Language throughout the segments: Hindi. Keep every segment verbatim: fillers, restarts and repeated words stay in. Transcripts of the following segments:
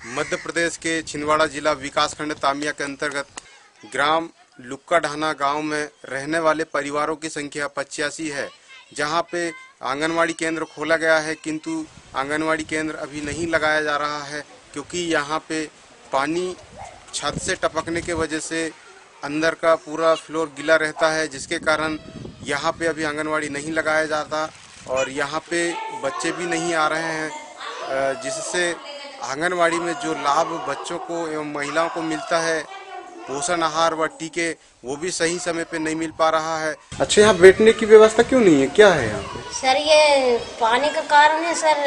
मध्य प्रदेश के छिंदवाड़ा जिला विकासखंड तामिया के अंतर्गत ग्राम लुक्का ढाना गांव में रहने वाले परिवारों की संख्या पचासी है, जहां पे आंगनवाड़ी केंद्र खोला गया है, किंतु आंगनवाड़ी केंद्र अभी नहीं लगाया जा रहा है क्योंकि यहां पे पानी छत से टपकने के वजह से अंदर का पूरा फ्लोर गीला रहता है, जिसके कारण यहां पे अभी आंगनवाड़ी नहीं लगाया जाता और यहां पे बच्चे भी नहीं आ रहे हैं, जिससे आंगनवाड़ी में जो लाभ बच्चों को एवं महिलाओं को मिलता है, पोषण आहार व टीके, वो भी सही समय पे नहीं मिल पा रहा है। अच्छा, यहाँ बैठने की व्यवस्था क्यों नहीं है, क्या है यहाँ पे? सर ये पानी का कारण है सर,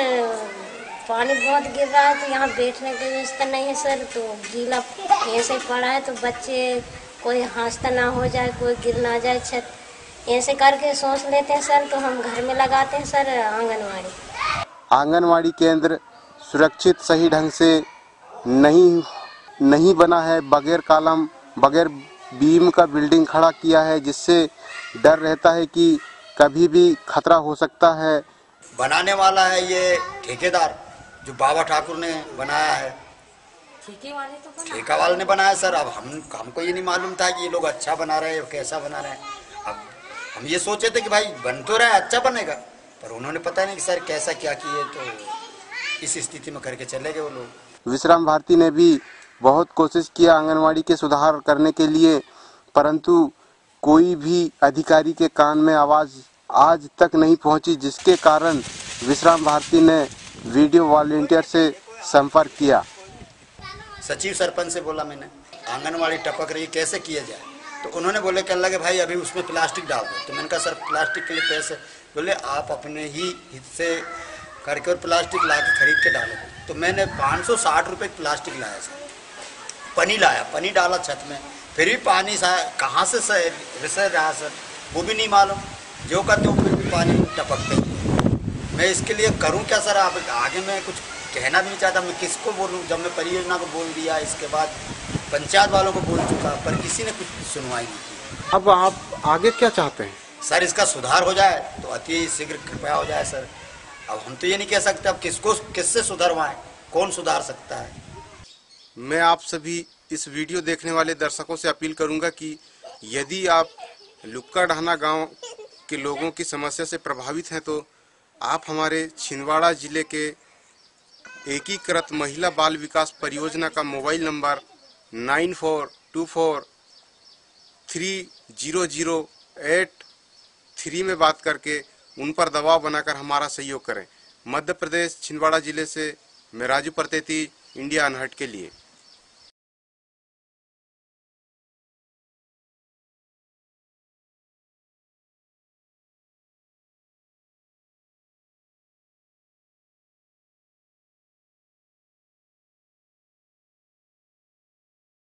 पानी बहुत गिर रहा है तो यहाँ बैठने की व्यवस्था नहीं है सर। तो गीला ऐसे पड़ा है तो बच्चे कोई हादसा ना हो जाए, कोई गिर ना जाए छत, ऐसे करके सोच लेते हैं सर। तो हम घर में लगाते हैं सर आंगनवाड़ी। आंगनवाड़ी केंद्र सुरक्षित सही ढंग से नहीं नहीं बना है, बगैर कॉलम बगैर बीम का बिल्डिंग खड़ा किया है, जिससे डर रहता है कि कभी भी खतरा हो सकता है। बनाने वाला है ये ठेकेदार जो बाबा ठाकुर ने बनाया है, ठेके वाले तो बना ठेका वाले ने बनाया सर। अब हम हमको ये नहीं मालूम था कि ये लोग अच्छा बना रहे हैं, कैसा बना रहे हैं। अब हम ये सोचे थे कि भाई बन तो रहा है, अच्छा बनेगा, पर उन्होंने पता नहीं कि सर कैसा क्या किए, तो इस स्थिति में करके चले गए वो लोग। विश्राम भारती ने भी बहुत कोशिश किया आंगनवाड़ी के सुधार करने के लिए, परंतु कोई भी अधिकारी के कान में आवाज आज तक नहीं पहुंची, जिसके कारण विश्राम भारती ने वीडियो वॉलंटियर से संपर्क किया। सचिव सरपंच से बोला मैंने, आंगनवाड़ी टपक रही कैसे किया जाए, तो उन्होंने बोले कह लगे भाई अभी उसमें प्लास्टिक डाल दो। तो मैंने कहा सर प्लास्टिक के लिए पैसे, बोले आप अपने ही हिस्से करके और प्लास्टिक ला के खरीद के डालो। तो मैंने पाँच सौ साठ रुपये प्लास्टिक लाया सर, पनी लाया, पनी डाला छत में, फिर भी पानी कहाँ से रिसर रहा सर वो भी नहीं मालूम, जो करते हो फिर भी पानी टपकते ही। मैं इसके लिए करूं क्या सर? आप आगे मैं कुछ कहना भी नहीं चाहता, मैं किसको बोलूं? जब मैं परियोजना को बोल दिया, इसके बाद पंचायत वालों को बोल चुका, पर किसी ने कुछ सुनवाई नहीं की। अब आप आगे क्या चाहते हैं? सर इसका सुधार हो जाए तो अति शीघ्र कृपया हो जाए सर। अब हम तो ये नहीं कह सकते अब किसको किससे सुधरवाएं, कौन सुधार सकता है। मैं आप सभी इस वीडियो देखने वाले दर्शकों से अपील करूंगा कि यदि आप लुक्का ढाना गांव के लोगों की समस्या से प्रभावित हैं, तो आप हमारे छिंदवाड़ा जिले के एकीकृत महिला बाल विकास परियोजना का mobile number nine four two four three zero zero eight three में बात करके उन पर दबाव बनाकर हमारा सहयोग करें। मध्य प्रदेश छिंदवाड़ा जिले से मैं राजू परतेती, इंडिया अनहट के लिए।